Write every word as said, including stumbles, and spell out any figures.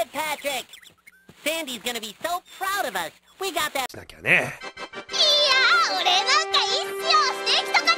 it, Patrick! Sandy's gonna be so proud of us. We got that. しなきゃね。 いやー、俺なんかいいっすよ。してきたか